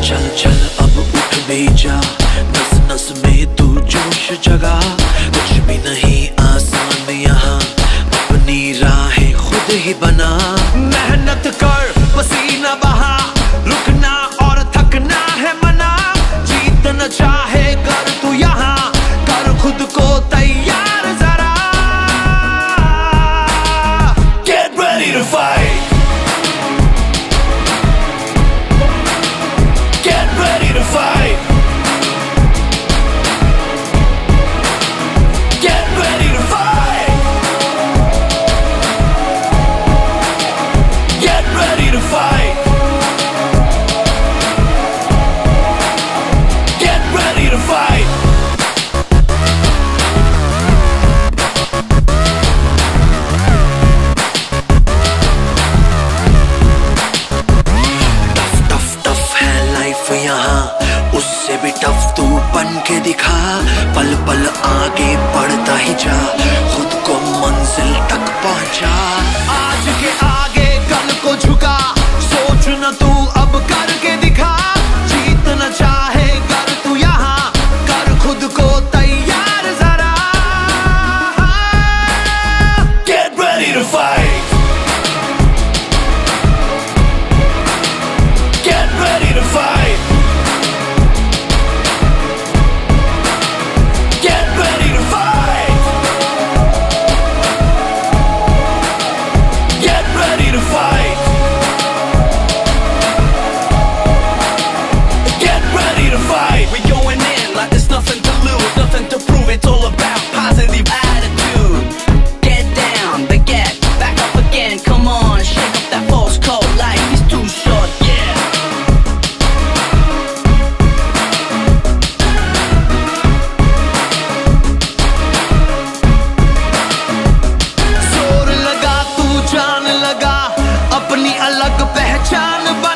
चल चल अब उठ भी जा, नस नस में तू जोश जगा। कुछ भी नहीं आसान यहाँ, अपनी राहें खुद ही बना। मेहनत कर पसीना बहा, रुकना और थकना है मना। जीत न चाहे कर तू यहाँ, कर खुद को तैयार जरा। Get ready to fight, get ready to fight, get ready to fight, get ready to fight, get ready to fight. यहाँ उससे भी टफ तू बन के दिखा। पल पल आगे बढ़ता ही जा, खुद को मंजिल तक पहुंचा। आज के आगे कल को झुका, सोच न तू अब करके दिखा। जीत न चाहे कर तू यहाँ, कर खुद को तैयार जरा। Get ready to fight, get ready to fight, get ready to fight, get ready to fight, get ready to fight. We going in like there's nothing to lose, nothing to prove. It's all about positive attitude. Get down, then get back up again. Come on, shake up that false cold. Life is too short, yeah. जोर लगा तू जान लगा, अपनी अलग पहचान